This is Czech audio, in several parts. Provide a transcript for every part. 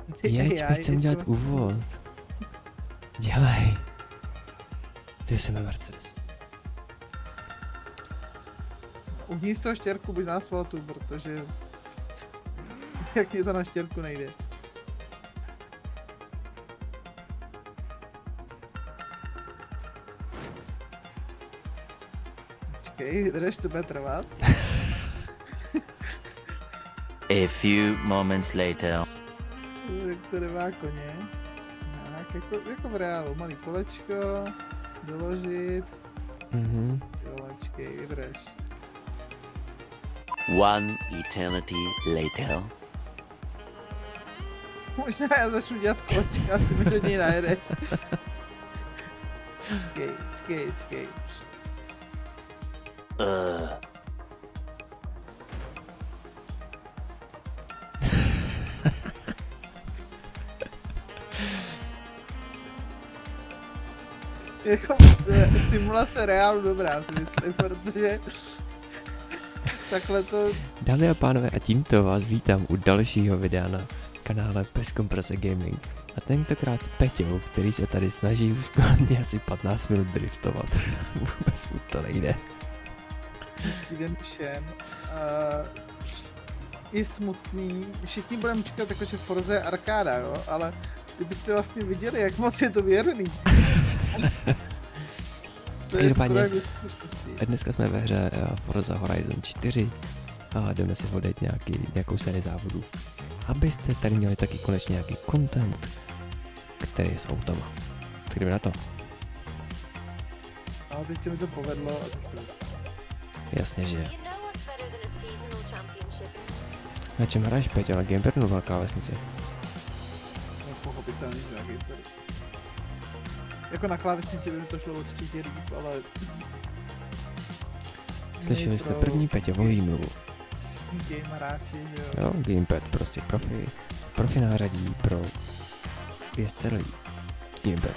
Jeď, pojď sem dělat úvod. Dělej. Ty jsi Mercedes. Uhni z toho štěrku, buď na asfaltu, protože... Jak mě to na štěrku nejde. Počkej, jdeš, to bude trvat. A few moments later. Tak to nemá koně. Tak, jako v reálu, malý kolečko, doložit. Kolečky, vydrž. One eternity later. Možná já začnu dělat kolečka a ty mi do něj najedeš. Čkej. Jako simulace reálu dobrá, si myslím, protože takhle to... Dámy a pánové, a tímto vás vítám u dalšího videa na kanále Bez komprese Gaming. A tentokrát s Peťou, který se tady snaží už kolem asi 15 minut driftovat. Vůbec mu to nejde. Hezký den všem. Je smutný, všichni budeme čekat jakože Forza je arkáda, jo, ale kdybyste vlastně viděli, jak moc je to věrný. To je skoro jak dneska jsme ve hře Forza Horizon 4 a jdeme si odjet nějakou sérii závodů. Abyste tady měli taky konečně nějaký content, který je s autama. Tak jdeme na to. No, teď se mi to povedlo a ty jsi. Jasně, že je. Na čem hraješ, Peťo? Na gamepadu nebo na klávesnici? No, pochopitelně, že na gamepadu. Jako na klávesnici by mi to šlo určitě líp, ale... Slyšeli jste první Peťovu výmluvu. Gameráči, že jo? Jo, gamepad, prostě profi nářadí pro jezdce lidí. Gamepad.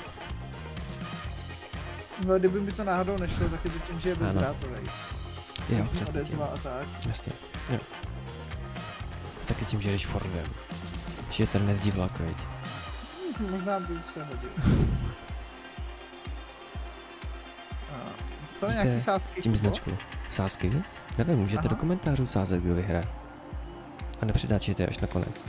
No, kdyby mi to náhodou nešlo, tak je to tím, že je bezdrátovej. Jo, přesně tím. A tak. Jasně, jo. Taky tím, že jdeš Fordem. Že ten nezdí vlak, veď. Možná by se hodil. Co, nějaký sázky? Tím značku. Sázky? Nevím, můžete do komentářů sázet, kdo vyhraje. A nepřetáčejte až na konec.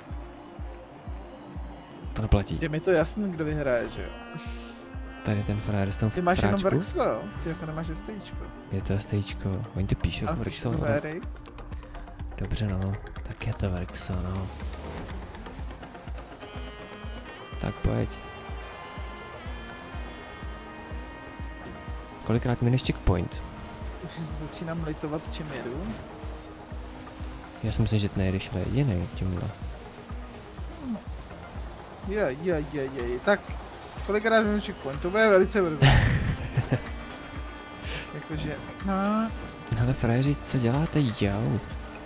To neplatí. Je mi to jasný, kdo vyhraje, že jo? Tady ten frajer s tom Ty máš jenom Verxo, jo? Ty jako nemáš STIčko. Je to STIčko. Oni to píšou jako Verxo. Dobře, no. Tak je to Verxo, no. Tak pojď. Kolikrát mineš checkpoint? Už začínám litovat, čím jedu. Já si myslím, že ty nejedeš, ale jedinej tímhle. Je. Tak, kolikrát minu checkpoint? To bude velice brzo. Jakože, no... Hele, frajeři, co děláte, jau?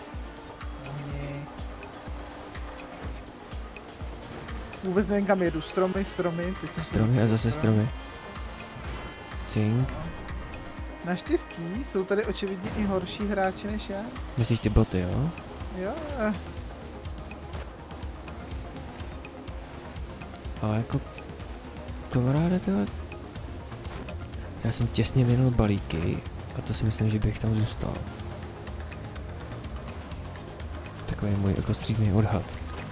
Vůbec nevím, kam jedu. Stromy, teď jsem stromy a zase stromy. Cink. Naštěstí jsou tady očividně i horší hráči než já. Myslíš ty boty, jo? Jo. Ale jako... Kamaráde, tohle... Já jsem těsně minul balíky a to si myslím, že bych tam zůstal. Takový je můj ekostřímný odhad.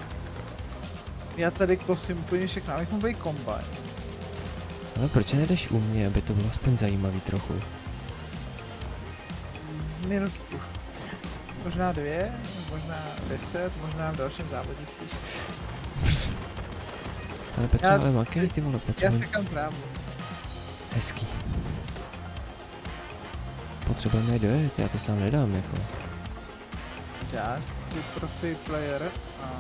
Já tady kosím úplně všechno, abych mohl být kombajn. Ale proč nejdeš u mě, aby to bylo aspoň zajímavý trochu? Minutku. Možná 2, možná 10, možná v dalším závodě spíš. Ale Petře, ale makej ty vole, Petře. Já sekám trávu. Hezký. Potřebujeme dojet, já to sám nedám jako. Já jsi profi player a...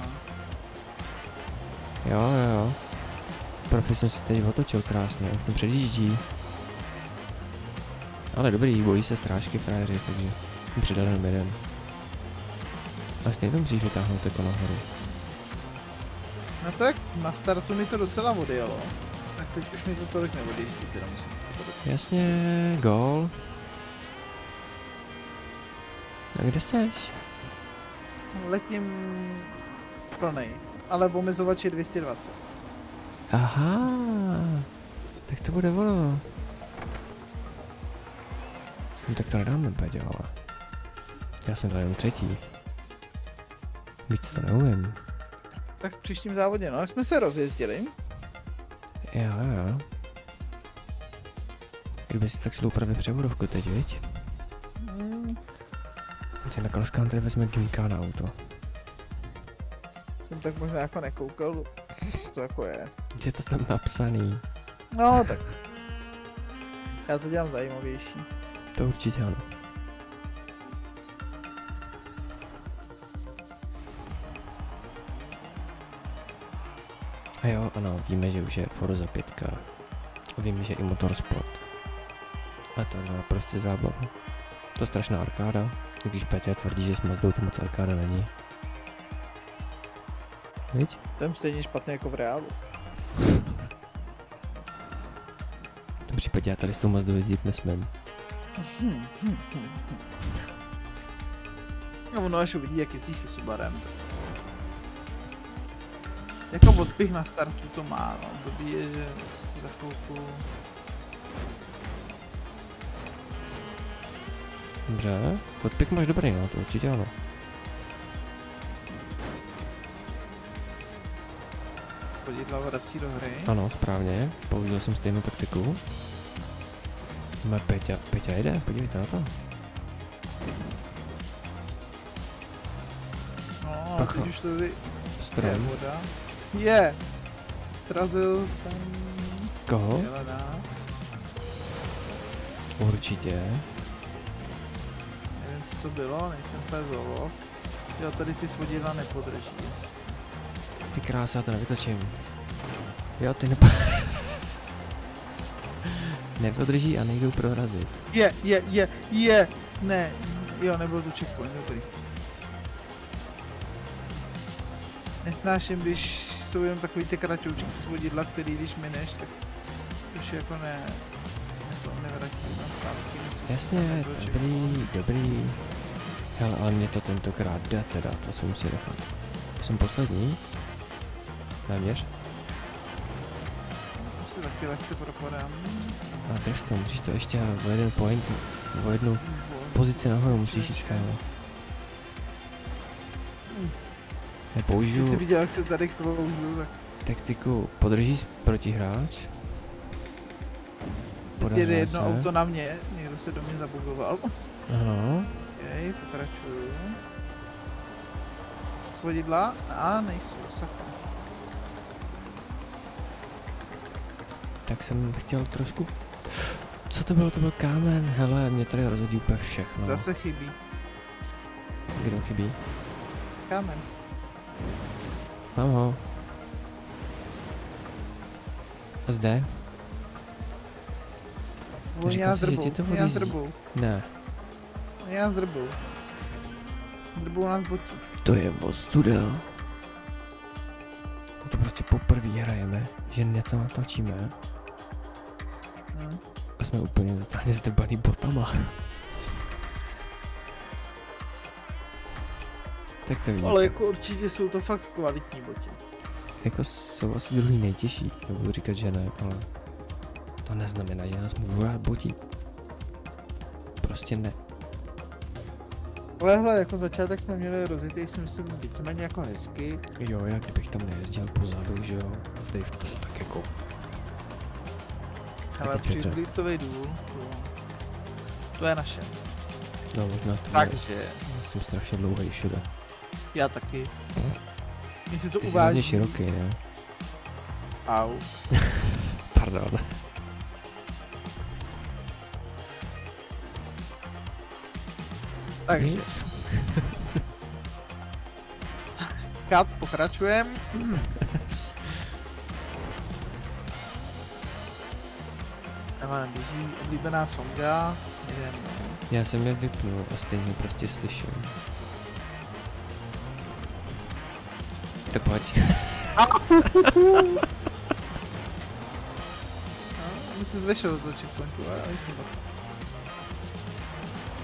Jo. Profi jsem si teď otočil krásně, už mi předjíždí. Ale dobrý, bojí se strážky frajeři, takže mi přidal jenom jeden. Ale stejně to musíš vytáhnout jako nahoru. Na to jak na startu mi to docela odjelo, tak teď už mi to tolik neodjíždí, teda musím to. Jasně, gól. A kde seš? Letím plnej, ale omezovač je 220. Aha, tak to bude ono. No tak to nedáme, Peťo, ale. Já jsem dal jenom třetí. Víc to neumím. Tak v příštím závodě, no, jak jsme se rozjezdili. Jo. Kdyby si tak šlo upravit převodovku teď, viď? Teď na cross country vezme Gimka na auto. Jsem tak možná jako nekoukal, co to jako je. Je to tam napsaný. No, tak. Já to dělám zajímavější. To určitě ano. A jo, ano, víme, že už je Forza 5. Víme, že i Motorsport. A to je prostě zábava. To je strašná arkáda, i když Peťa tvrdí, že s Mazdou to moc arkáda není. Viď? Jsem stejně špatný jako v reálu. V tom případě já tady s tou Mazdou jezdit nesmím. No ono až uvidí, jak jezdí se Subarem. Jako odpich na startu to má, no. Blbý je, že prostě za chvilku... Dobře, odpik máš dobrý, no, to určitě ano. Vodidla vrací do hry. Ano, správně, použil jsem stejnou taktiku. Má Peťa jede, podívejte na to. No, a Pacha. teď už to je Strom. voda. Je! Srazil jsem... Koho? Jelena. Určitě. Nevím, co to bylo, nejsem úplně zoolog. Jo, tady ty svodidla nepodrží. Ty krása, já to nevytočím. Jo, ty nepodrží a nejdou prorazit. Je! Ne, jo, nebyl to checkpoint, dobrý. Nesnáším, když jsou jenom takový ty kratoučky svodidla, který když mineš, tak už jako nevrátí se na zpátky. Jasně, dobrý. Hele, ale mě to tentokrát jde teda, to se musí nechat. Jsem poslední? Téměř. To si taky lehce propadám. A drž to, musíš to ještě o jeden point, o jednu pozici nahoru musíš jít, kámo. Já Když jsi použiju viděl, jak se tady kloužu, tak taktiku podrží protihráč. teď jede Podává jedno se. auto na mě, někdo se do mě zabugoval. Ano. Okej, pokračuju. Svodidla? A nejsou, sakra. Tak jsem chtěl trošku... Co to bylo? To byl kámen. Hele, mě tady rozhodí úplně všechno. Zase chybí. Kdo chybí? Kámen. Mám ho. A zde? Oni Říkal nás jsi, že drbou, ti to oni nás odjíždí. drbou. Ne. Oni nás drbou. Drbou nás botí. To je ostuda. To prostě poprvé hrajeme, že něco natlačíme a jsme úplně totálně zdrbaný botama. Tak to vidíte. Ale jako určitě jsou to fakt kvalitní boty. Jako jsou asi druhý nejtěžší, nebudu říkat, že ne, ale to neznamená, že nás můžu rád botí. Prostě ne. Ale hele, jako začátek jsme měli rozjetý, si myslím, víceméně jako hezky. Jo, já kdybych tam nejezdil pozadu, že jo, v driftu, tak jako... Ale teď Petře. přidlípcovej důl, to je naše. No možná to Takže, já jsem strašně dlouhý všude. já taky. Mně si to Ty jsi hodně uváží. široký, ne? Au. Pardon. Takže, Nic. kat, pokračujem. Ale běží oblíbená songa. Jdem. Já jsem je vypnul a stejně prostě slyším. To pojď. No, my se zvešel do toho checkpointu, ale jsem to.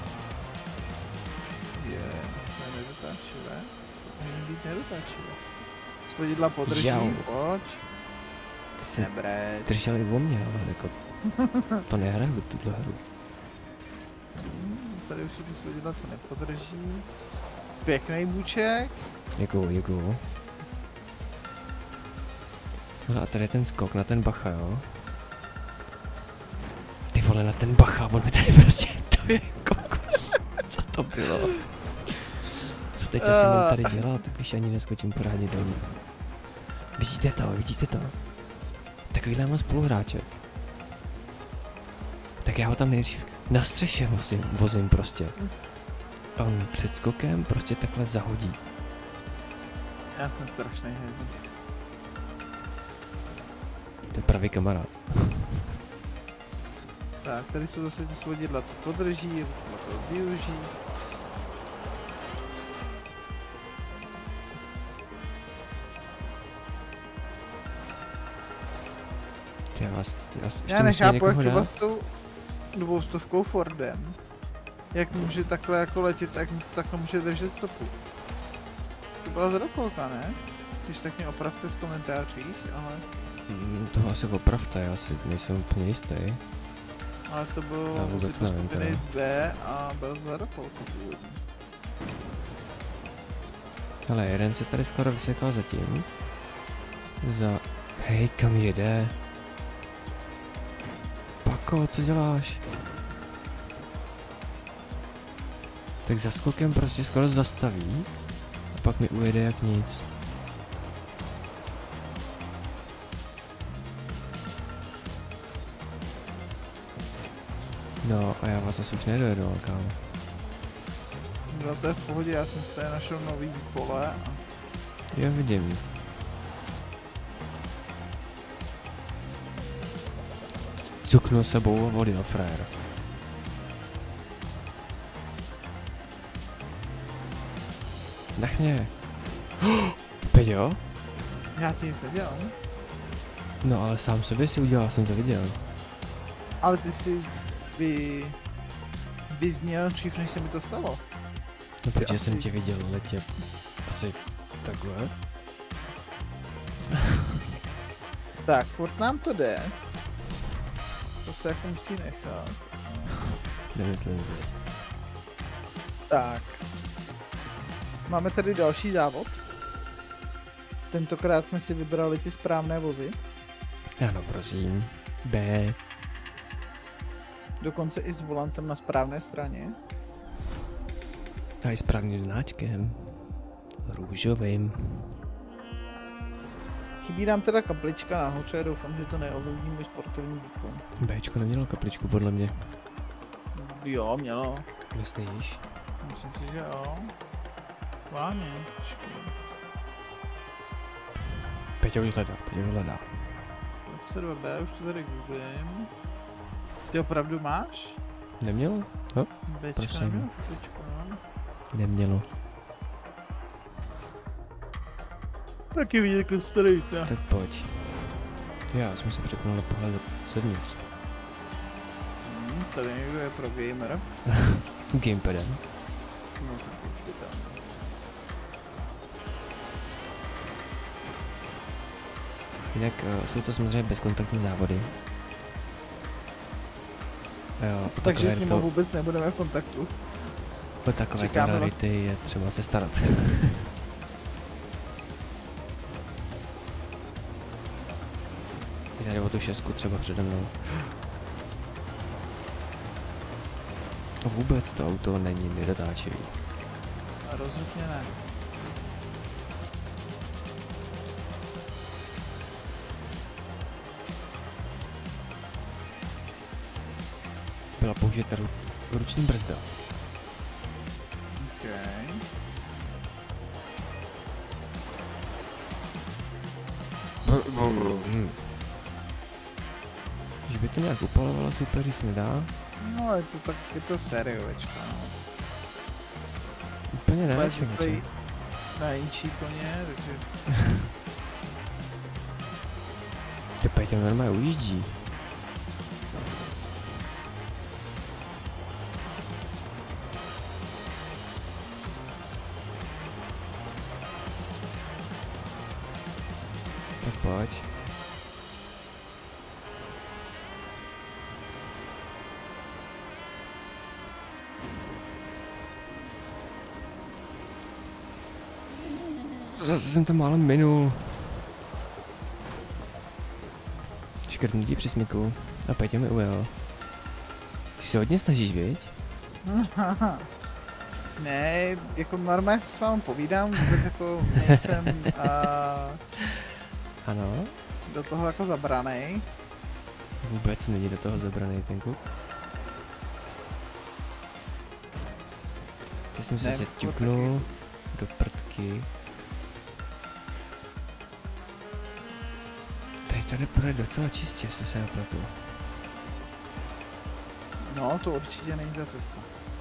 Je, to je nedotáčivé. To může být nedotáčivé. Svodidla podrží, Jau. pojď. Ty jsi Nebreč. drželi o mě, ale jako to nehraju tuhle hru. Tady už jsou ty svodidla, co nepodrží. Pěkný buček. Děkuju. No a tady je ten skok na ten bacha, jo? Ty vole, na ten bacha, on mi tady prostě, to je kokos. Co to bylo? Co teď asi mám tady dělat, když ani neskočím pořádně dolů. Vidíte to? Takovýhle mám spoluhráče. Tak já ho tam nejdřív na střeše vozím prostě. A on před skokem prostě takhle zahodí. Já jsem strašný hezí. To je pravý kamarád. Tak, tady jsou zase ty svodidla, co podrží, a to využít. Já nechápu, jak to s tou 200 Fordem. Jak může takhle jako letět, takhle může držet stopu. To byla zdokolka, ne? Když tak mě opravte v komentářích, ale... Toho asi opravte, já si nejsem úplně jistý. Ale to bylo vůbec nevím, skupiny B a byl zdokolka původně. Hele, jeden se tady skoro vysekal zatím. Hej, kam jede? Pako, co děláš? Tak za skokem prostě skoro zastaví a pak mi ujede jak nic. No a já vás asi už nedojedu, ale kámo. No to je v pohodě, já jsem si tady našel nový pole a... Já vidím. Cuknul sebou a volil frajer. Nechně. Peďo? Já ti nic nedělám. No ale sám sobě si udělal, jsem to viděl. Ale ty jsi vyzněl dřív, než se mi to stalo. No protože asi... jsem tě viděl letět asi takhle. Tak, furt nám to jde. To se jako musí nechat. Nemyslím si. Tak. Máme tady další závod. Tentokrát jsme si vybrali ty správné vozy. Ano, prosím. B. Dokonce i s volantem na správné straně. A i správným znáčkem. Růžovým. Chybí nám teda kaplička nahoře, doufám, že to neovlivní můj sportovní výkon. Bčko nemělo kapličku, podle mě. Jo, mělo. Myslíš? Myslím si, že jo. Váně. Peťo už hledá. 22B, už to tady googlím. Ty opravdu máš? Nemělo? No, Bčko prosím. nemělo kapličku, no. Nemělo. Taky vidět, jako starý jste. Tak pojď. Já jsem se přepnul na pohled zevnitř. Tady někdo je pro gamer. S gamepadem. No tak určitě tam. Jinak jsou to samozřejmě bezkontaktní závody. Jo, Takže s nimi vůbec nebudeme v kontaktu. O takové rarity je třeba se starat. Je tady o tu šestku třeba přede mnou. A vůbec to auto není nedotáčivý. A rozhodně ne. Byla použita ruční brzda. Okay. Že by to nějak upalovalo, super říct nedá. No, je to sériovečka, no. Úplně ne, člověče. Na jinčí koně, takže... Ty Peťa normálně ujíždí. pojď. Zase jsem to málem minul. Škrtnutí při smyku. A Petě mi ujel. Ty se hodně snažíš, viď? Ne, jako normálně s vámi povídám, vůbec jako nejsem Ano. do toho jako zabranej. Vůbec není do toho zabraný ten kluk. Teď jsem se Ne, se ťuknul do prdky. Tady půjde docela čistě, jestli se nepletu. No, to určitě není ta cesta.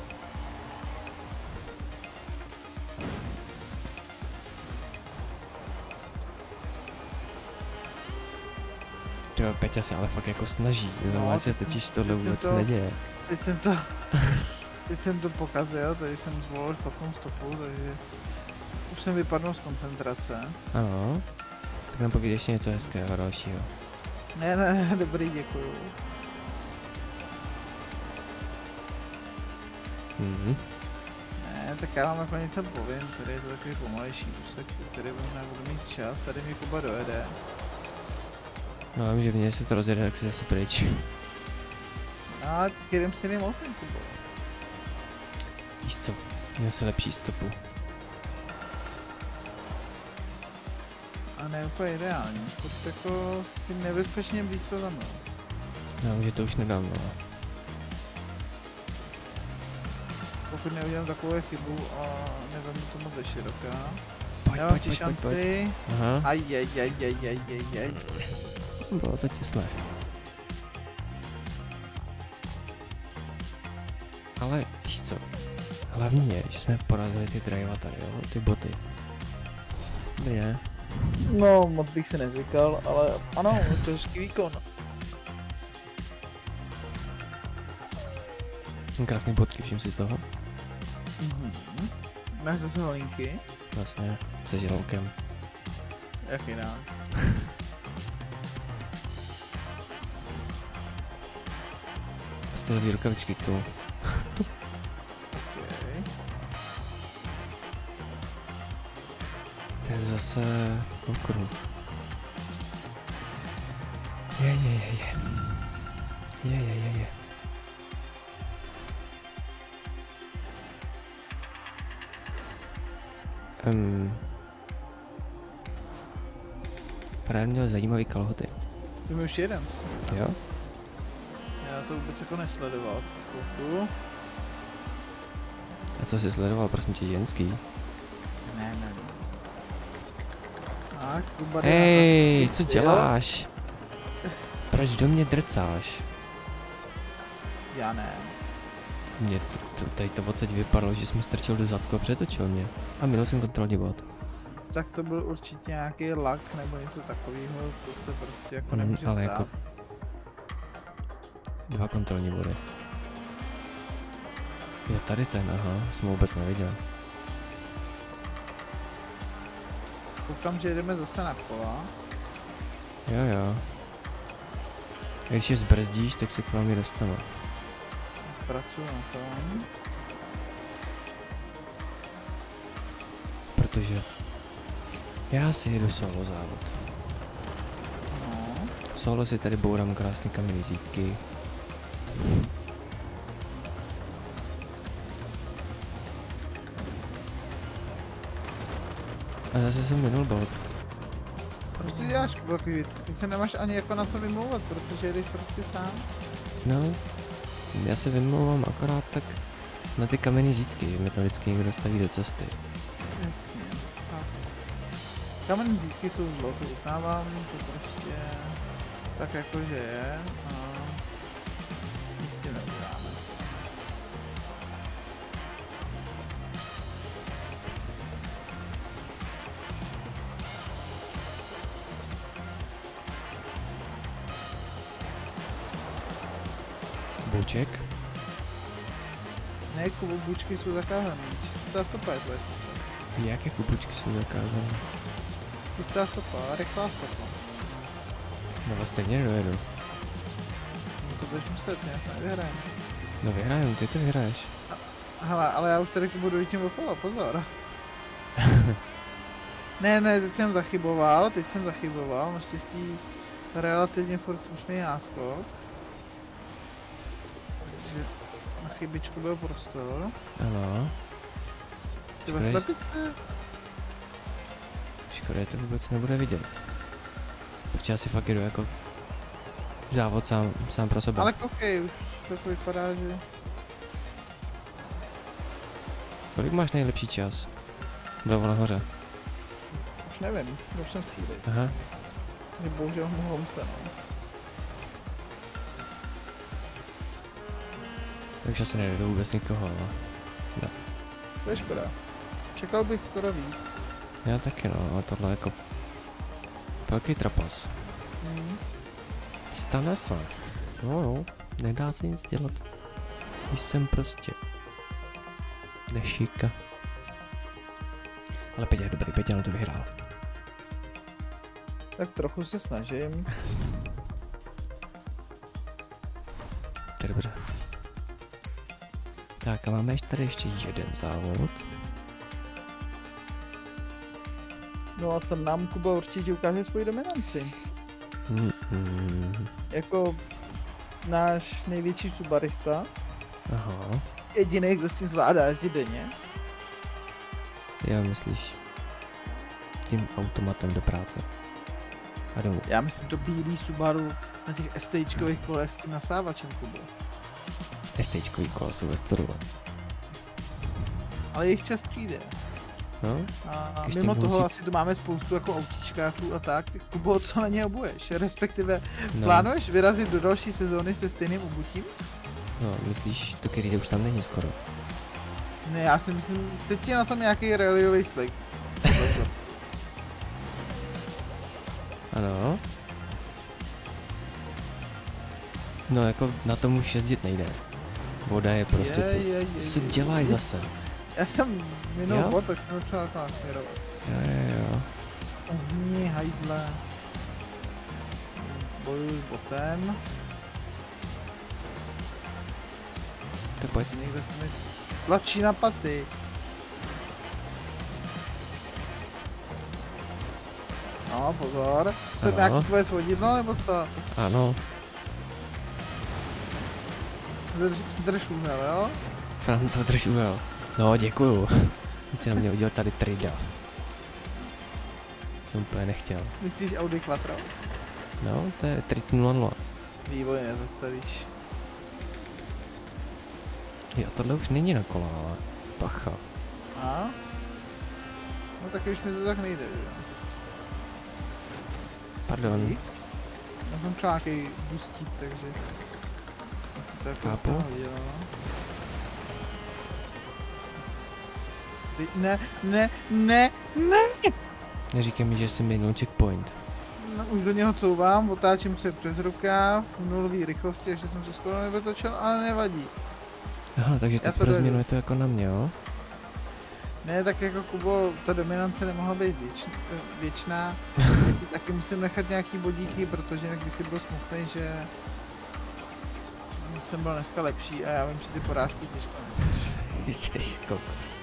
Jo, Peťa se ale fakt jako snaží, normálně se totiž tohle vůbec neděje. Teď jsem to pokazil, tady jsem zvolil špatnou stopu, takže už jsem vypadnul z koncentrace. Ano, tak nám povídej ještě něco hezkého dalšího. Ne, dobrý, děkuju. Ne, tak já vám jako něco povím, tady je to takový pomalejší úsek, který možná budu mít čas, tady mi Kuba dojede. No, vím, že mě se to rozjede, tak si zase pryč. A kterým stejným autem, Kubo? Víš co, měl se lepší stopu. A ne úplně ideální, protože jako si nebezpečně blízko za mnou. No, že to už nedám, no. Pokud neudělám takovou chybu a nevím to moc ze široká. Pojď, Já mám pojď, ti pojď, pojď. šanci. Aha, Ajajajajajajajaj. bylo to těsné. Ale víš co, hlavní je, že jsme porazili ty driva tady, jo, ty boty. Dobrý, ne? No, moc bych si nezvykal, ale ano, to je hezký výkon. Krásný bodky, všim si z toho. Máš zase holinky? Vlastně, se žralokem. Jak jinak? A stylový rukavičky k tomu. Okay. To je zase okruh. Je. Právě měl zajímavý kalhoty. Ty mi už jedem. Jo? Já to vůbec jako nesledoval. Chvilku. A co jsi sledoval, prosím tě, ženský? Ne. Tak, Kuba. Hej, co děláš? Proč do mě drcáš? Já ne. Mě tady to odsaď vypadalo, že jsme strčil do zadku a přetočil mě. A minul jsem kontrolní bod. Tak to byl určitě nějaký lak nebo něco takového, to se prostě jako nemůže ale stát. jako 2 kontrolní body. Jo, tady ten, aha, jsem ho vůbec neviděl. Koukám, že jdeme zase na kola. Jo. Když je zbrzdíš, tak se k vám je dostane. Pracuji na tom. Protože já si jedu solo závod. No. Solo si tady bourám krásně kamenný zítky. A zase jsem minul bod. Proč ty děláš takový věci? Ty se nemáš ani jako na co vymlouvat, protože jdeš prostě sám. No, já se vymlouvám akorát tak na ty kamenný zítky, že mi to vždycky někdo staví do cesty. Jasně. Tak. Kamenné zítky jsou zlo, to uznávám, to prostě tak jakože je a nic s tím neuděláme. Buček? Ne, bučky jsou zakázané. Čistá stopa je tvoje cesta. Jaké kubučky jsou zakázané? Čistá stopa, rychlá stopa. No stejně nedojedu. No to budeš muset, nějak nevyhrajeme. No vyhraju, ty to vyhraješ. Hele, ale já už tady budu jít tím okolo, pozor. Ne, teď jsem zachyboval, naštěstí relativně furt slušný náskok. Takže na chybičku byl prostor. Ano. Ty ve slepice? Škoda, to vůbec nebude vidět. Protože já si fakt jedu jako závod sám pro sebe. Ale koukej, už to vypadá, že... Kolik máš nejlepší čas? Vlevo nahoře. Už nevím, už jsem v cíli. Aha. Že bohužel mohou se, no. Takže asi nejde vůbec nikoho, ale... No. To je škoda. Čekal bych skoro víc. Já taky no, ale tohle jako... Velký trapas. Stane se. Jo, nedá se nic dělat. Když jsem prostě... Nešíka. Ale Peťa je dobrý, Peťa to vyhrál. Tak trochu se snažím. To je dobře. Tak a máme tady ještě jeden závod. No a ten nám Kuba určitě ukáže svoji dominanci. Jako náš největší subarista. Aha. Jediný, kdo s tím zvládá jezdit denně. Já myslíš tím automatem do práce. A domů. Já myslím to bílý Subaru na těch STčkových kolech s tím nasávačem, Kubo. STčkový kolo jsou ve storu. Ale jejich čas přijde. No? A Když mimo tím toho musí- asi tu máme spoustu jako autíčkářů a tak. Kubo, co na ně obuješ? Respektive No. plánuješ vyrazit do další sezóny se stejným obutím? No, myslíš to, který už tam není skoro. Ne, já si myslím, teď je na tom nějaký rallyový slick. Ano. No jako na tom už jezdit nejde. Voda je prostě tu. Co děláš zase? Já jsem minul Jo? bod, tak jsem začal jako nasměrovat. Jo. Ohni, hajzle. Bojuji s botem. Tak pojď. Někdo se mi tlačí na paty. No, pozor. Jsem Ano. nějaký tvoje svodidlo, nebo co? Ano. Drž úhel, jo? Fran to drž ujel. No, děkuju. Teď si na mě udělal tady trida. Jsem úplně nechtěl. Myslíš Audi Quattro? No, to je Trit 00. Vývoj nezastavíš. Jo, tohle už není na kola, ale pacha. A? No taky už mi to tak nejde, jo. Pardon. Já jsem třeba nějaký bustík, takže... Asi to jako Chápu. zahodil. Ne! Neříkej mi, že jsi minul checkpoint. No, už do něho couvám, otáčím se přes rukáv v nulové rychlosti, takže jsem se skoro nevytočil, ale nevadí. Aha, takže Já teď to pro dojedu. změnu je to jako na mě, jo? Ne, tak jako Kubo, ta dominance nemohla být věčná. Já ti taky musím nechat nějaký bodíky, protože jinak by si byl smutný, že jsem byl dneska lepší a já vím, že ty porážky těžko neseš. Ty seš kokos.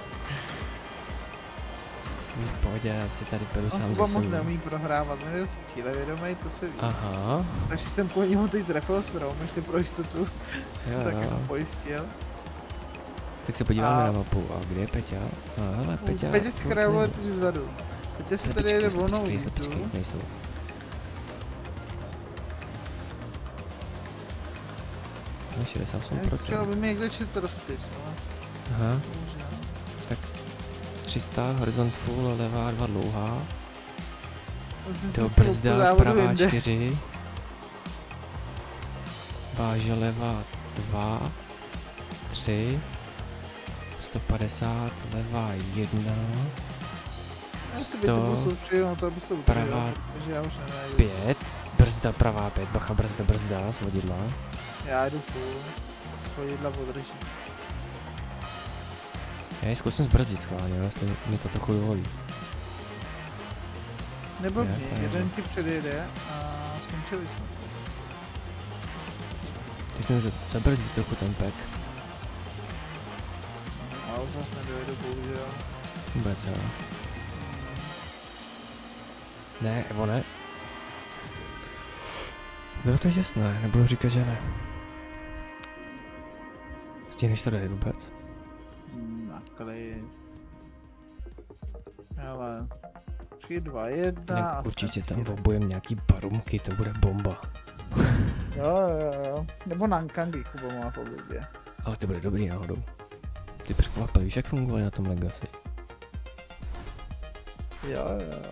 Pojď, já si tady beru sám Kuba za moc sebou. neumí prohrávat, on je dost cílevědomý, to se ví. Aha, Takže jsem po němu teď trefil s Rom, ještě pro jistotu se tak jako pojistil. tak se podíváme A- na mapu. A kde je Peťa? A hele, Peťa. Petě si furt krajuje není. teď vzadu. Petě si tady jede volnou slepičky, jízdu. nejsou. No, 68%. Třeba by mi někde četl rozpis, no. Aha, Bohužel. 300, horizont full, levá 2 dlouhá. To jsem To si po brzda, závodu pravá jinde. 4. Váže levá 2, 3. 150, levá 1, Já si by to 100, bylo soustředit, no to abys to pravá udržel, protože já už nenajdu. 5. Brzda, pravá 5, bacha, brzda, svodidla. Já jdu full. Svodidla podrží. Já ji zkusím zbrzdit schválně, jo, jestli mi to trochu dovolí. Nebo Ne, mě, to je jeden ti předjede a skončili jsme. Teď jsem zabrzdil trochu ten pek. Ale už zase nedojedu, bohužel. Vůbec jo. Ne, Evo ne. Bylo to jasné, nebudu říkat, že ne. Stihneš to dojet vůbec? Na klid. Ale... Počkej 2-1 a určitě jsme tam cíli. obojem nějaký barumky, to bude bomba. Jo. Nebo Nankangi Kuba má v oblibě. Ale to bude dobrý náhodou. Ty překvapil, víš jak fungovaly na tom Legacy? Jo.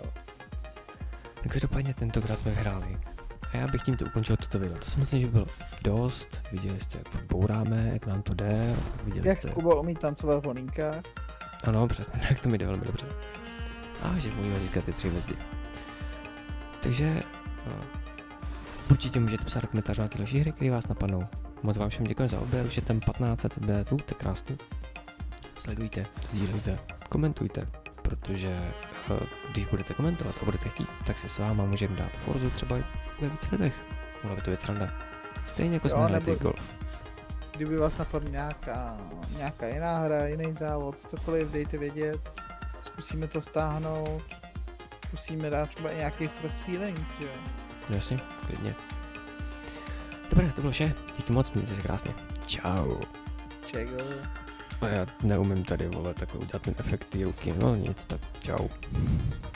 No každopádně tentokrát jsme hráli. A já bych tímto ukončil toto video. To si myslím, že bylo dost. Viděli jste, jak bouráme, jak nám to jde. Viděli Jak jste... Kuba umí tancovat v honinkách. Ano, přesně, tak to mi jde velmi dobře. A že můžeme získat ty 3 hvězdy. Takže určitě můžete psát do komentářů nějaké další hry, které vás napadnou. Moc vám všem děkuji za odběr, už je tam 1500 odběrů, to je krásný. Sledujte, sdílejte, komentujte, protože když budete komentovat a budete chtít, tak si s váma můžeme dát Forzu třeba ve víc lidech. Mohla by to být sranda. Stejně jako jsme hráli golf. Kdyby vás napadla nějaká jiná hra, jiný závod, cokoliv, dejte vědět. Zkusíme to stáhnout. Zkusíme dát třeba i nějaký first feeling, že jo. Jasně, klidně. Dobré, to bylo vše. Díky moc, mějte se krásně. Čau. Čego. A já neumím tady, vole, takhle udělat ten efekt té ruky, no nic, tak čau.